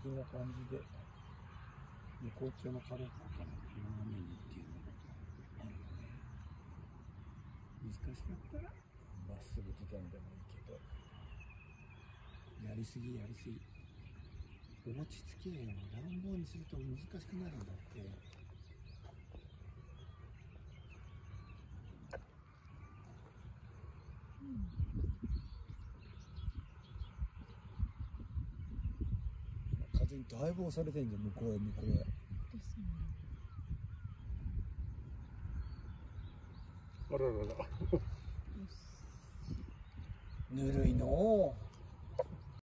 的な感じで好調の軽さから斜めにっていうのがあるよね。難しかったらまっすぐ刻んでもいいけど、やりすぎ落ち着けよ。乱暴にすると難しくなるんだって。風にだいぶ押されてんじゃん、向こうへ。あらららぬるいのう。